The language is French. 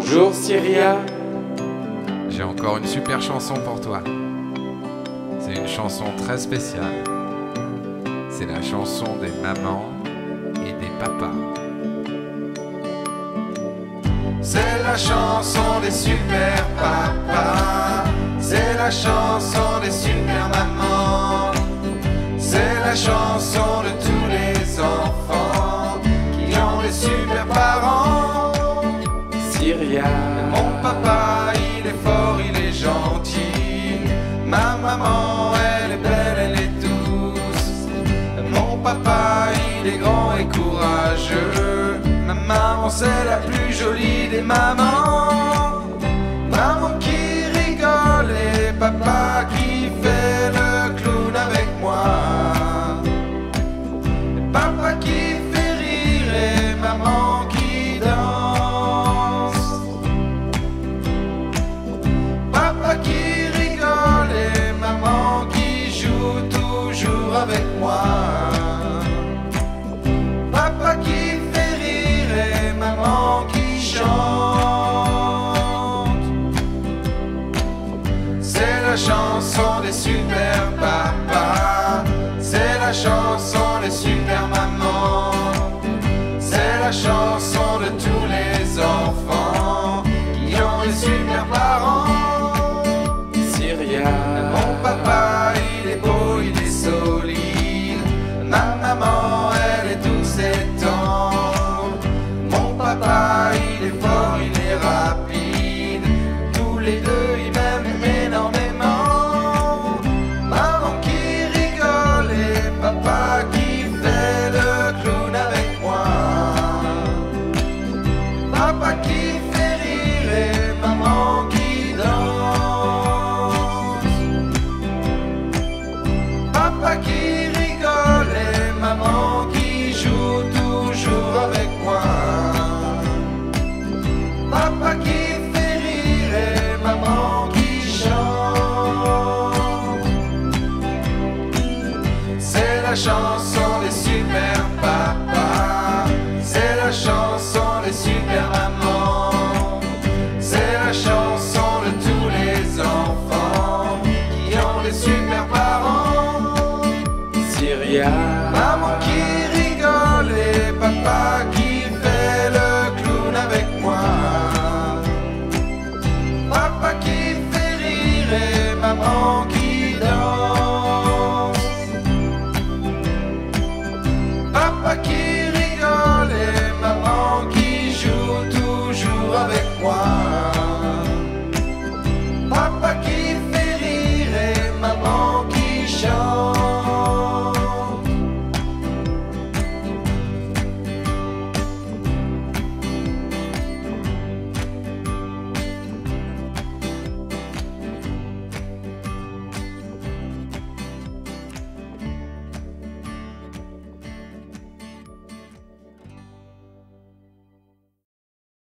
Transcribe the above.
Bonjour Syria. J'ai encore une super chanson pour toi. C'est une chanson très spéciale. C'est la chanson des mamans et des papas. C'est la chanson des super papas. C'est la chanson des super mamans. C'est la chanson de tous les enfants qui ont des super parents. Syria. Mon papa, il est fort, il est gentil. Ma maman, elle est belle, elle est douce. Mon papa, il est grand et courageux. Ma maman, c'est la plus jolie des mamans. Maman qui rigole et papa qui fait le clown avec moi. Et papa qui fait rire et maman qui danse. Papa qui rigole et maman qui joue toujours avec moi. Papa qui fait rire et maman qui chante. C'est la chanson des super papas. C'est la chanson des super mamans. C'est la chanson de tous les enfants qui ont des super parents.